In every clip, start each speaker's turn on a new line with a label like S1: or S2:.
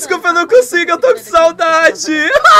S1: desculpa, eu não consigo, eu tô com saudade.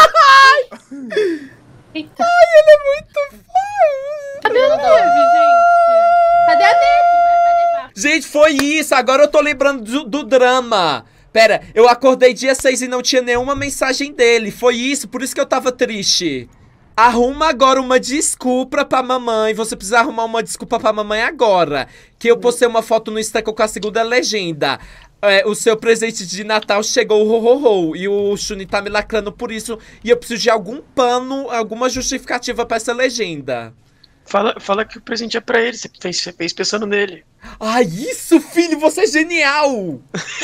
S2: Eita.
S1: Ai, ele é muito fã.
S2: Cadê a neve, gente? Cadê a neve? Vai levar.
S1: Gente, foi isso, agora eu tô lembrando do drama. Pera, eu acordei dia 6 e não tinha nenhuma mensagem dele. Foi isso, por isso que eu tava triste. Arruma agora uma desculpa pra mamãe. Você precisa arrumar uma desculpa pra mamãe agora. Que eu postei uma foto no Instagram com a segunda legenda. O seu presente de Natal chegou, ho, ho, ho. E o Chunin tá me lacrando por isso. E eu preciso de algum pano, alguma justificativa pra essa legenda.
S3: Fala que o presente é pra ele. Você fez pensando nele.
S1: Ah, isso, filho, você é genial!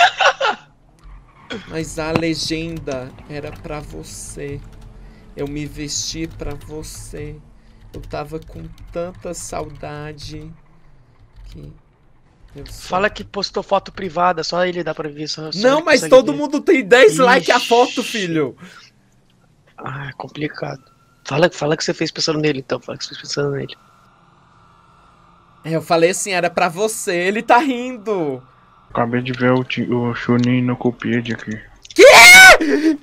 S1: Mas a legenda era pra você. Eu me vesti pra você. Eu tava com tanta saudade que...
S3: Fala que postou foto privada, só ele dá pra ver. Só
S1: não, mas todo mundo tem 10 likes a foto, filho.
S3: Ah, é complicado. Fala que você fez pensando nele, então. Fala que você fez pensando nele.
S1: Eu falei assim, era pra você. Ele tá rindo.
S4: Acabei de ver o Chunin no Cupid aqui.
S1: Que?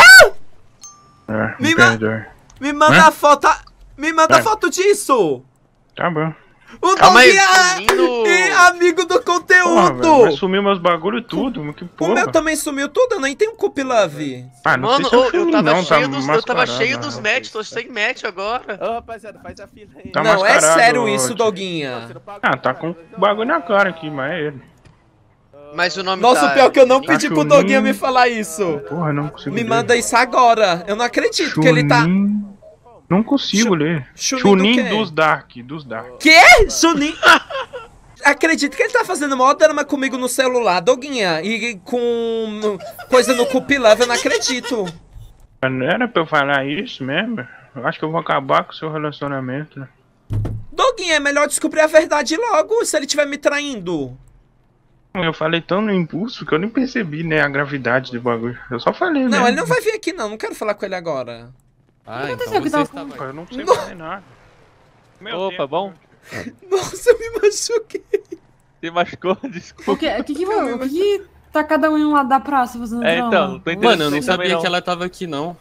S4: Me perdoe.
S1: Me manda a foto. Me manda a foto disso.
S4: Tá bom.
S1: O
S3: Calma aí,
S1: é amigo do conteúdo.
S4: Porra, vai sumir meus bagulho tudo, que porra.
S1: O meu também sumiu tudo, eu nem tenho Cup Love.
S4: Ah, não
S3: Mano,
S4: sei se
S3: eu tava
S4: tá
S3: cheio dos match, tô sem match agora.
S5: Ô, rapaziada, faz a fila aí.
S4: Tá
S1: não, é
S4: mascarado,
S1: sério isso, Doguinha.
S4: Ah, tá com bagulho na cara aqui, mas é ele.
S3: Mas o nome
S1: Nossa,
S3: tá...
S1: o pior que eu não
S4: Tá
S1: pedi pro
S4: Chunin.
S1: Doguinha me falar isso.
S4: Porra, não consigo
S1: Me
S4: ler.
S1: manda isso agora. Eu não acredito que ele tá...
S4: Não consigo ler.
S1: Chunin do quê?
S4: dos Dark.
S1: Quê? Chunin? Acredito que ele tá fazendo mó drama comigo no celular, Doguinha. E com coisa no Cup Love, eu não acredito.
S4: Não era pra eu falar isso mesmo? Eu acho que eu vou acabar com o seu relacionamento, né?
S1: Doguinha, é melhor descobrir a verdade logo, se ele estiver me traindo.
S4: Eu falei tão no impulso que eu nem percebi, né, a gravidade do bagulho. Eu só falei, né?
S1: Não, ele não vai vir aqui não quero falar com ele agora.
S6: Ah, então você está...
S4: Eu não sei fazer nada.
S6: Opa, bom?
S1: Nossa, eu me machuquei.
S6: Se machucou? Desculpa.
S7: O que tá cada um em um lado da praça fazendo drama?
S6: Então, tô entendendo.
S8: Mano, eu não sabia que ela tava aqui, não.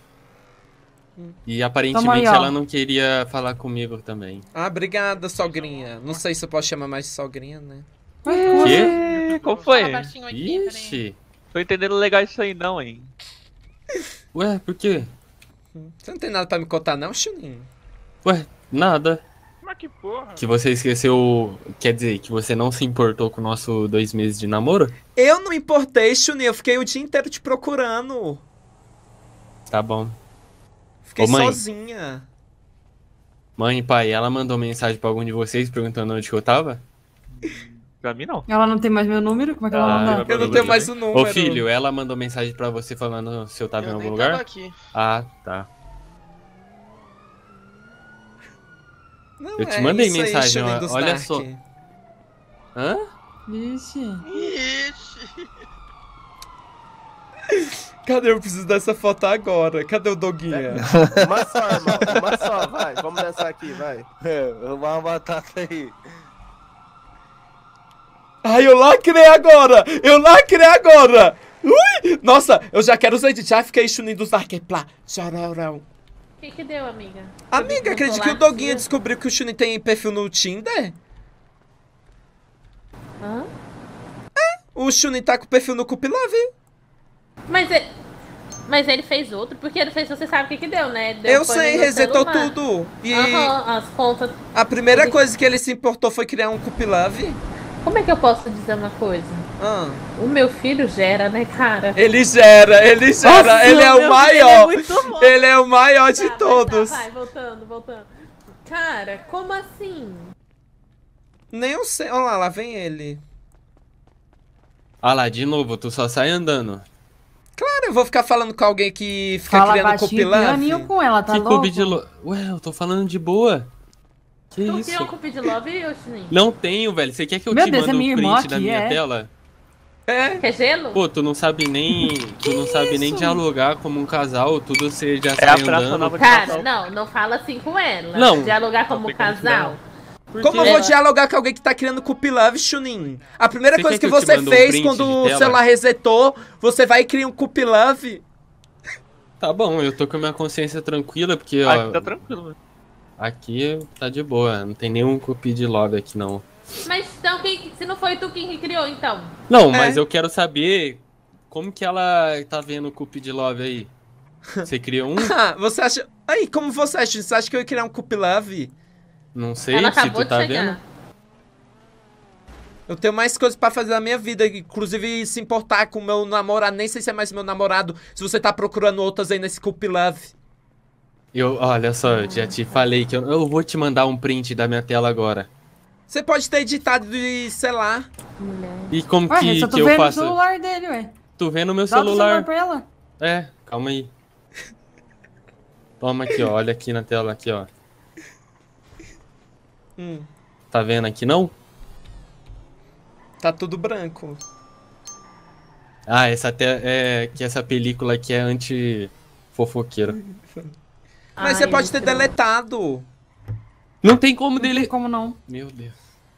S8: E aparentemente ela não queria falar comigo também.
S1: Ah, obrigada, sogrinha. Não sei se eu posso chamar mais de sogrinha, né?
S6: Quê? Qual foi?
S8: Ixi.
S6: Tô entendendo legal isso aí não, hein?
S8: Ué, por quê?
S1: Você não tem nada pra me contar não, Chunin?
S8: Ué, nada.
S4: Mas que porra?
S8: Que você esqueceu... Quer dizer, que você não se importou com o nosso 2 meses de namoro?
S1: Eu não importei, Chunin. Eu fiquei o dia inteiro te procurando.
S8: Tá bom.
S1: Fiquei
S8: Ô, mãe.
S1: sozinha.
S8: Mãe e pai, ela mandou mensagem pra algum de vocês perguntando onde que eu tava?
S6: Pra mim não.
S7: Ela não tem mais meu número? Como é que ela manda?
S1: Eu não tenho mais o número.
S8: Ô filho, ela mandou mensagem pra você falando se eu tava em algum lugar?
S3: Aqui.
S8: Ah, tá.
S1: Não,
S8: Eu te mandei
S1: isso aí,
S8: mensagem,
S1: Chunin dos
S8: olha
S1: Dark.
S8: só. Hã?
S7: Ixi.
S1: Cadê? Eu preciso dessa foto agora. Cadê o Doguinha?
S5: Uma só, irmão. Uma só, vai. Vamos dançar aqui, vai.
S9: Uma batata aí.
S1: Ai, eu lacrei agora! Eu lacrei agora! Ui! Nossa, eu já quero usar de já fiquei Chunin dos Dark. Plá, chororão.
S2: O que deu, amiga?
S1: Amiga, acredita que o Doguinha descobriu que o Chunin tem perfil no Tinder?
S2: Hã?
S1: O Chunin tá com perfil no Cup Love.
S2: Mas ele fez outro, porque ele fez, você sabe o que deu, né? Deu
S1: Eu sei, resetou tudo. E
S2: as contas.
S1: a primeira coisa que ele se importou foi criar um Cup Love.
S2: Como é que eu posso dizer uma coisa? O meu filho gera, né, cara?
S1: Ele gera.
S2: Nossa,
S1: ele é o
S2: meu
S1: maior.
S2: filho é muito bom.
S1: Ele é o maior de todos.
S2: Vai, voltando. Cara, como assim?
S1: Nem eu sei. Olha lá vem ele.
S8: Ah lá, de novo, tu só sai andando.
S1: Claro, eu vou ficar falando com alguém que fica
S7: Fala
S1: criando Cup
S7: baixinho,
S1: Love.
S7: pianinho com ela, tá
S8: Que
S7: louco?
S8: Cup de Ué, eu tô falando de boa. Que
S2: Tu
S8: isso?
S2: tem um Cup de Love, Chunin?
S8: Não tenho, velho. Você quer que eu
S7: Meu
S8: te
S7: Deus,
S8: mande
S7: é minha
S8: um
S7: irmã
S8: print da
S7: aqui,
S8: minha
S7: é?
S8: tela?
S2: Quer gelo?
S8: Pô, tu não sabe nem... Tu não sabe nem dialogar como um casal, tudo você já
S6: É
S8: sai
S6: a Praça
S8: andando.
S6: Nova de
S2: Cara,
S6: Natal.
S2: não fala assim com ela.
S8: Não.
S2: Dialogar como
S6: Não tem como
S2: casal.
S6: não.
S1: Como eu vou dialogar com alguém que tá criando Cup Love, Chunin? A primeira coisa que você fez quando o celular resetou, você vai e cria um Cup Love?
S8: Tá bom, eu tô com a minha consciência tranquila, porque, ó...
S6: Aqui tá tranquilo, velho.
S8: Aqui tá de boa, não tem nenhum Cup de Love aqui, não.
S2: Mas então, se não foi tu quem criou, então?
S8: Não, mas eu quero saber como que ela tá vendo o Cup de Love aí. Você criou um?
S1: Você acha... Aí, como você acha? Você acha que eu ia criar um Cup Love?
S8: Não sei se tu tá vendo.
S1: Eu tenho mais coisas pra fazer na minha vida, inclusive se importar com o meu namorado. Nem sei se é mais meu namorado, se você tá procurando outras aí nesse Cup Love.
S8: Olha só, eu já te falei que eu vou te mandar um print da minha tela agora.
S1: Você pode ter editado de, sei lá.
S8: E como que eu faço?
S7: Eu tô vendo o celular dele, ué.
S8: Tu vendo o meu
S7: Dá o
S8: celular?
S7: celular pra ela.
S8: É, calma aí. Toma aqui, ó, olha aqui na tela, aqui, ó. Tá vendo aqui, não?
S1: Tá tudo branco.
S8: Ah, essa película aqui é anti-fofoqueiro.
S1: Mas você pode ter deletado.
S8: Não tem como
S7: dele. Não tem como não.
S8: Meu Deus.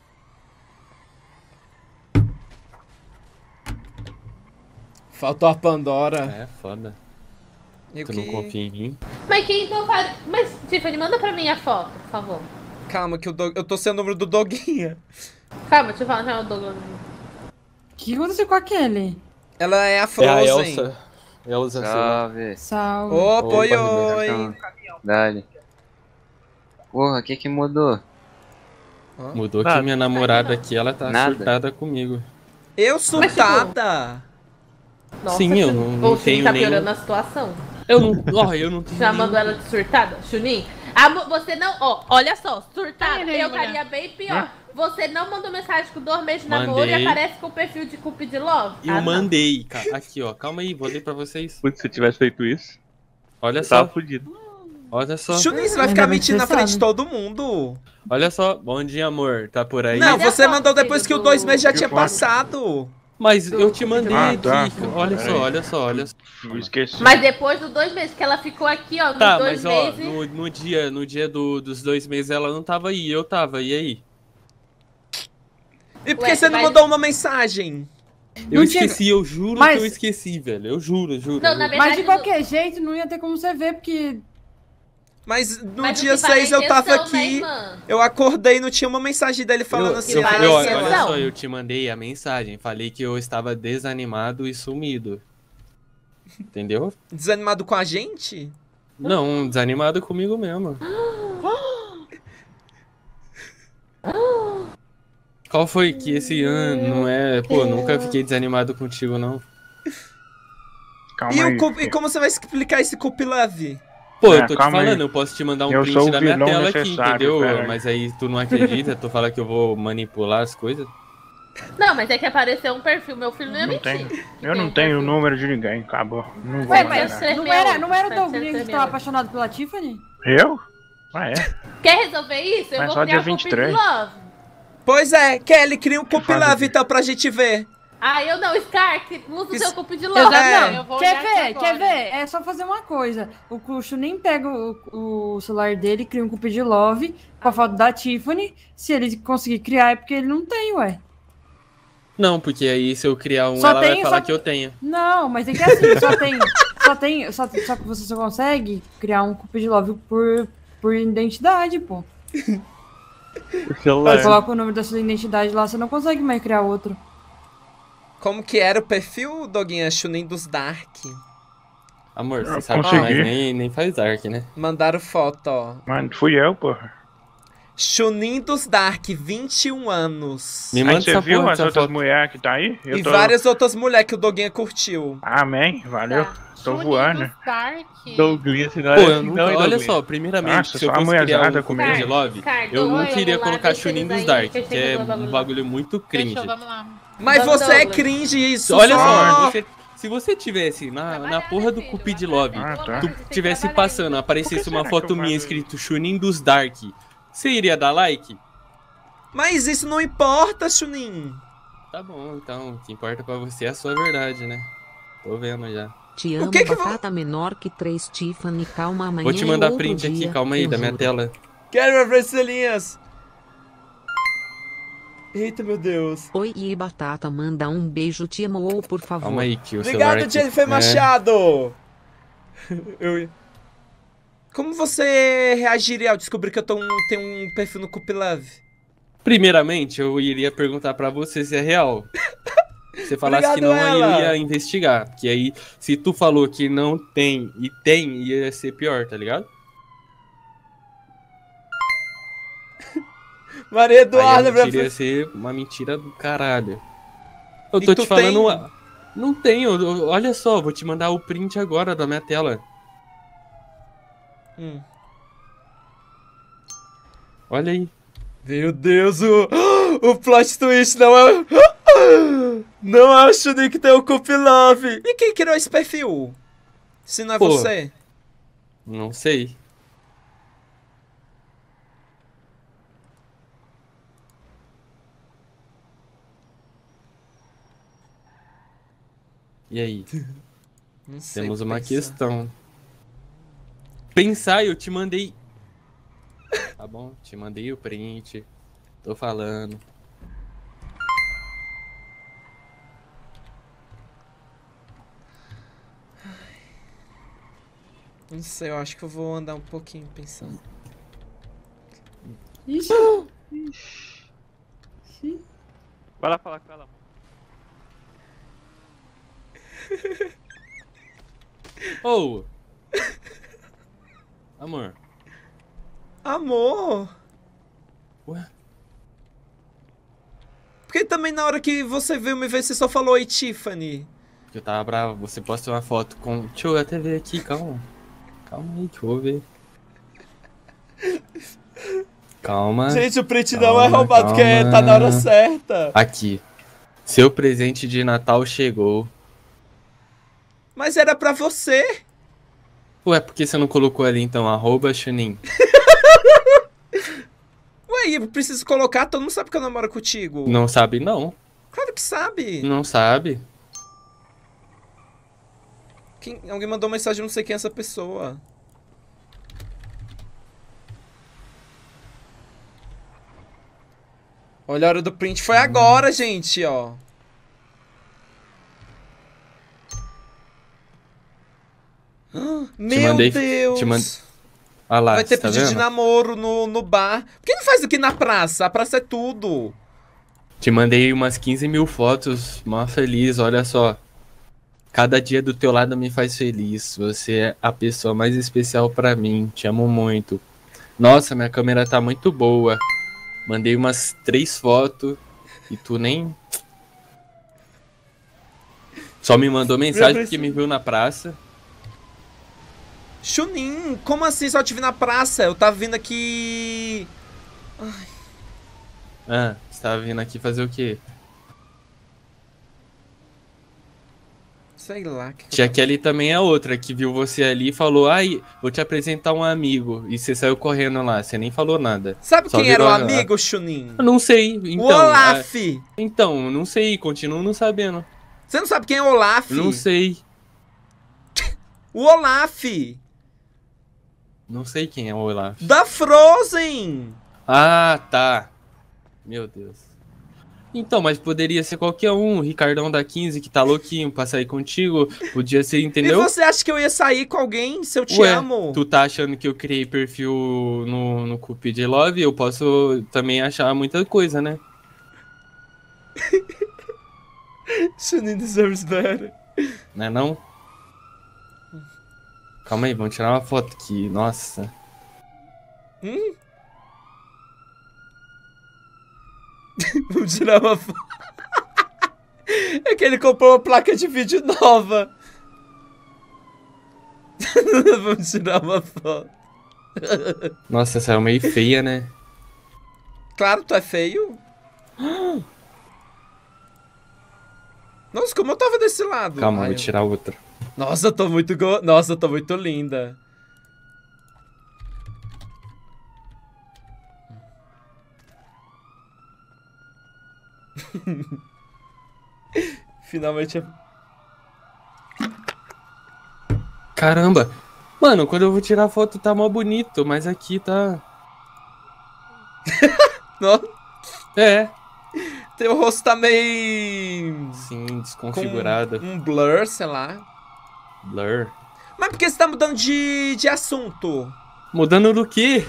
S1: Faltou a Pandora.
S8: É, foda. Tu
S1: não
S8: confia em mim?
S2: Mas quem então faz... Mas, Tiffany, manda pra mim a foto, por favor.
S1: Calma, que eu tô sem o número do Doguinha.
S2: Calma, deixa eu falar já o Douglas.
S7: O que aconteceu com aquele?
S1: Ela é a Frozen.
S8: É a Elsa. Elsa,
S9: Salve.
S7: Salve.
S1: Opa, oi.
S9: Dale. Porra, o que mudou?
S8: Mudou que minha namorada aqui, ela tá surtada comigo.
S1: Eu surtada?
S2: Nossa,
S8: sim, eu não tenho
S2: tá
S8: nenhum...
S2: piorando a situação.
S8: Eu não tenho
S2: chamando ela de surtada? Chunin? Você não... olha só, surtada. Eu estaria bem pior. Você não mandou mensagem com 2 meses de namoro e aparece com o perfil de Cup de Love?
S8: Eu mandei. Aqui, ó. Calma aí, vou ler pra vocês.
S6: Putz, se eu tivesse feito isso,
S8: olha
S6: só.
S8: Tava fudido. Olha só.
S1: Chunin, você vai ficar mentindo na frente de todo mundo.
S8: Olha só. Bom dia, amor. Tá por aí?
S1: Não, você mandou depois que o 2 meses já tinha passado.
S8: Mas eu te mandei aqui. Olha só.
S4: Eu esqueci.
S2: Mas depois dos 2 meses que ela ficou aqui, ó, nos 2 meses...
S8: no dia dos 2 meses ela não tava aí, eu tava, e aí?
S1: E por que você não mandou uma mensagem?
S8: Eu esqueci, eu juro que eu esqueci, velho. Eu juro.
S2: Não, na verdade,
S7: mas de qualquer jeito não ia ter como você ver, porque...
S1: Mas no dia 6 eu tava aqui, eu acordei e não tinha uma mensagem dele falando assim.
S8: Olha só, eu te mandei a mensagem, falei que eu estava desanimado e sumido. Entendeu?
S1: Desanimado com a gente?
S8: Não, desanimado comigo mesmo. Qual foi que esse ano não é... Pô, nunca fiquei desanimado contigo, não.
S4: Calma
S1: e como você vai explicar esse Cup Love?
S8: Pô, eu tô te falando, eu posso te mandar um print da minha tela aqui, entendeu?
S4: Cara.
S8: Mas aí tu não acredita, tu fala que eu vou manipular as coisas.
S2: Não, mas é que apareceu um perfil, meu filho não ia mentir.
S4: Eu não tenho o número de ninguém, acabou. Não vou
S7: mas não era o Douglas que tava apaixonado pela Tiffany?
S4: Eu? Ah, é?
S2: Quer resolver isso? Eu vou criar um Cup de Love.
S1: Pois é, Kelly, cria um Cup Love então pra gente ver.
S2: Eu não, Scar, usa o seu Cup de Love.
S7: Eu vou quer ver? É só fazer uma coisa. O Chunin pega o celular dele, cria um Cup de Love com a foto da Tiffany. Se ele conseguir criar, é porque ele não tem, ué.
S8: Não, porque aí se eu criar ela vai falar que eu tenho.
S7: Não, mas é que assim, só que você só consegue criar um Cup de Love por identidade, pô. Você coloca o número da sua identidade lá, você não consegue mais criar outro.
S1: Como que era o perfil, Doguinha? Chunin dos Dark.
S8: Amor, você sabe que nós nem faz Dark, né?
S1: Mandaram foto, ó.
S4: Mano, fui eu, porra.
S1: Chunin dos Dark, 21 anos.
S8: Me manda
S4: você viu as outras mulheres que tá aí?
S1: E várias outras mulheres que o Doguinha curtiu.
S4: Amém, valeu. Tô voando.
S6: Douglas,
S8: olha só, primeiramente, se eu fosse criar um Cup de Love, eu não queria colocar Chunin dos Dark, que é um bagulho muito cringe.
S1: Mas você é cringe isso.
S8: Olha só, se você tivesse na porra do Cup de Love, tu tivesse passando, aparecesse uma foto minha escrito Chunin dos Dark, você iria dar like?
S1: Mas isso não importa, Chunin.
S8: Tá bom, então, o que importa pra você é a sua verdade, né? Tô vendo já.
S10: Te amo, batata menor que 3, Tiffany, calma, amanhã.
S8: Vou te mandar print aqui, calma aí, da minha tela.
S1: Quero ver estrelinhas. Eita, meu Deus.
S10: Oi, e Batata, manda um beijo, te amo, por favor.
S8: Calma aí, que o
S1: Obrigado,
S8: celular...
S1: Jennifer Machado. Como você reagiria ao descobrir que eu tenho um perfil no Cupilove?
S8: Primeiramente, eu iria perguntar pra você se é real. Se falasse que não, aí eu ia investigar. Que aí, se tu falou que não tem e tem, ia ser pior, tá ligado?
S1: Maria Eduarda,
S8: aí a mentira ia ser uma mentira do caralho. Eu tô
S1: E tu
S8: te falando...
S1: tem?
S8: Não tenho, olha só, vou te mandar o print agora da minha tela. Olha aí.
S1: Meu Deus, o plot twist não é... Não acho nem que tem o Cupilove. E quem criou esse perfil? Se não é você?
S8: Não sei. E aí?
S1: Não sei.
S8: Temos uma questão. Pensar, eu te mandei... Tá bom, te mandei o print. Tô falando.
S1: Não sei, eu acho que eu vou andar um pouquinho pensando.
S7: Ixi.
S6: Vai lá falar com ela.
S8: Ô! Amor.
S1: Amor?
S8: Ué?
S1: Porque também na hora que você veio me ver, você só falou oi, Tiffany.
S8: Porque eu tava bravo, você posta uma foto com... Deixa eu até ver aqui, calma. Calma aí, deixa eu ver. Calma.
S1: Gente, o print não é roubado, porque tá na hora certa.
S8: Aqui. Seu presente de Natal chegou.
S1: Mas era pra você.
S8: Ué, por que você não colocou ali então? @Chunin.
S1: Ué, eu preciso colocar, todo mundo sabe que eu namoro contigo.
S8: Não sabe, não.
S1: Claro que sabe.
S8: Não sabe.
S1: Alguém mandou mensagem, não sei quem é essa pessoa. Olha a hora do print, foi agora, gente, ó. Meu Deus.
S8: Ah lá,
S1: vai ter
S8: tá
S1: pedido de
S8: vendo?
S1: namoro no bar. Por que não faz aqui na praça? A praça é tudo.
S8: Te mandei umas 15 mil fotos, mó feliz, olha só. Cada dia do teu lado me faz feliz. Você é a pessoa mais especial pra mim. Te amo muito. Nossa, minha câmera tá muito boa. Mandei umas 3 fotos e tu nem... Só me mandou mensagem porque me viu na praça.
S1: Chunin, como assim só te vi na praça? Eu tava vindo aqui... Ai.
S8: Ah, você tava vindo aqui fazer o quê?
S1: Sei lá.
S8: Tia Kelly também é outra, que viu você ali e falou, ai, vou te apresentar um amigo. E você saiu correndo lá, você nem falou nada.
S1: Sabe
S8: Só
S1: quem era o
S8: virou
S1: amigo, Chunin?
S8: Eu não sei. Então,
S1: o Olaf!
S8: Então, não sei, continuo não sabendo.
S1: Você não sabe quem é o Olaf?
S8: Não sei.
S1: O Olaf!
S8: Não sei quem é o Olaf.
S1: Da Frozen!
S8: Ah, tá. Meu Deus. Então, mas poderia ser qualquer um. O Ricardão da 15 que tá louquinho pra sair contigo. Podia ser, entendeu?
S1: E você acha que eu ia sair com alguém se eu te amo?
S8: Tu tá achando que eu criei perfil no Cupid Love? Eu posso também achar muita coisa, né?
S1: Chunin deserves better.
S8: Não é não? Calma aí, vamos tirar uma foto aqui. Nossa.
S1: Vamos tirar uma foto. É que ele comprou uma placa de vídeo nova. Vamos tirar uma foto.
S8: Nossa, essa é meio feia, né?
S1: Claro, tu é feio. Nossa, como eu tava desse lado.
S8: Calma, vou tirar outra.
S1: Nossa, eu tô muito Nossa, eu tô muito linda. Finalmente.
S8: Caramba. Mano, quando eu vou tirar foto tá mó bonito, mas aqui tá...
S1: Não?
S8: É.
S1: Teu rosto tá meio...
S8: Sim, desconfigurado.
S1: Um blur, sei lá.
S8: Blur.
S1: Mas por que você tá mudando de assunto?
S8: Mudando do quê?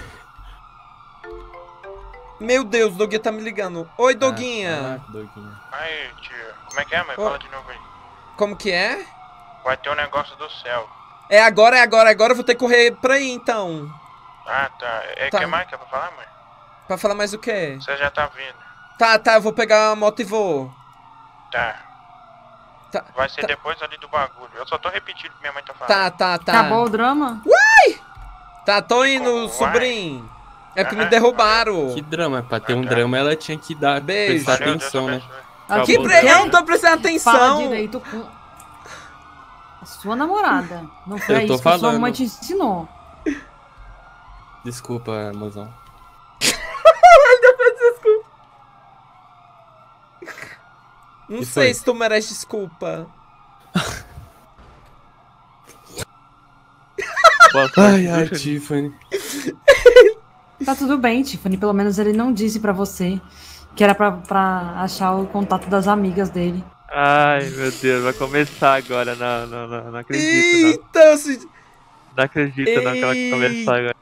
S1: Meu Deus, o Doguinha tá me ligando. Oi, Doguinha.
S8: Doguinha.
S4: Aí, tio, como é que é, mãe? Fala de novo aí.
S1: Como que é?
S4: Vai ter um negócio do céu.
S1: É agora, eu vou ter que correr pra aí, então.
S4: Ah, tá. O
S1: Tá.
S4: que mais que é pra falar, mãe?
S1: Pra falar mais o quê?
S4: Você já tá vindo.
S1: Tá, eu vou pegar a moto e vou.
S4: Tá.
S1: Tá,
S4: Vai ser
S1: tá.
S4: depois ali do bagulho. Eu só tô repetindo o que minha mãe tá falando.
S1: Tá.
S7: Acabou o drama?
S1: Tá, tô indo,
S4: Como vai?
S1: sobrinho. É porque me derrubaram.
S8: Que drama? Pra ter um drama, ela tinha que dar,
S1: Beijo.
S8: prestar
S4: Valeu,
S8: atenção,
S4: Deus
S8: né?
S4: abençoe.
S1: Que
S7: Acabou.
S1: eu não tô prestando atenção.
S7: Fala direito com a sua namorada. Não foi
S8: Eu tô
S7: isso que a sua
S8: falando.
S7: mãe te ensinou.
S8: Desculpa, mozão.
S1: Não
S8: Que
S1: sei
S8: foi?
S1: se tu merece desculpa.
S8: Ai, Tiffany.
S7: Tá tudo bem, Tiffany. Pelo menos ele não disse pra você que era pra achar o contato das amigas dele.
S6: Ai, meu Deus, vai começar agora. Não acredito,
S1: Eita, se-
S6: não acredito não que ela vai começar agora.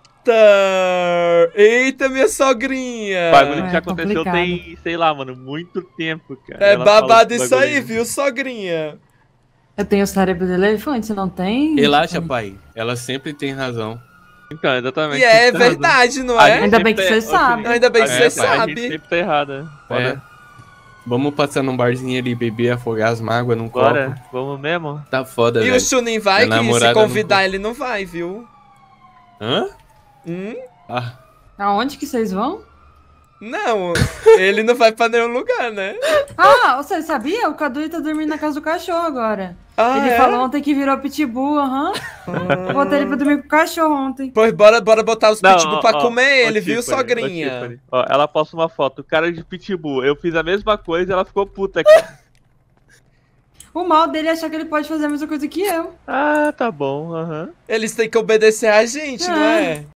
S1: Eita, minha sogrinha.
S6: O bagulho que
S7: É
S6: já aconteceu
S7: complicado.
S6: tem, sei lá, mano, muito tempo, cara.
S1: É
S6: Ela fala
S1: babado
S6: esse
S1: isso aí,
S6: bagulho.
S1: viu, sogrinha?
S7: Eu tenho o cérebro de elefante, você não tem?
S8: Relaxa,
S7: Tiffany?
S8: pai. Ela sempre tem razão.
S6: Então, exatamente.
S1: E é
S6: Você tem razão.
S1: verdade, não
S6: A
S1: é?
S6: gente
S7: Ainda bem
S6: sempre
S7: que você sabe.
S1: Ainda bem que
S8: É,
S1: você
S8: pai,
S6: A gente
S1: sabe.
S6: sempre tá errado, né?
S8: É.
S6: Foda.
S8: Vamos passar num barzinho ali, beber, afogar as mágoas num
S6: Bora,
S8: copo.
S6: vamos mesmo?
S8: Tá foda,
S1: E
S8: velho.
S1: o Chunin vai,
S8: Minha
S1: que se
S8: namorada
S1: convidar
S8: não-
S1: ele não vai, viu?
S8: Hã?
S1: Hum?
S8: Ah,
S7: Aonde que vocês vão?
S1: Não, ele não vai pra nenhum lugar, né?
S7: Ah, você sabia? O Cadu tá dormindo na casa do cachorro agora.
S1: Ah,
S7: Ele
S1: é?
S7: falou ontem que virou pitbull, aham. Eu botei ele pra dormir com o cachorro ontem.
S1: Pois bora botar os
S6: Não,
S1: pitbull pra
S6: ó,
S1: comer
S6: ó,
S1: ele, viu,
S6: Tiffany,
S1: sogrinha?
S6: ó, Tiffany. Ó, ela posta uma foto, cara de pitbull. Eu fiz a mesma coisa e ela ficou puta aqui.
S7: O mal dele é achar que ele pode fazer a mesma coisa que eu.
S6: Ah, tá bom, aham.
S1: Eles têm que obedecer a gente, não é?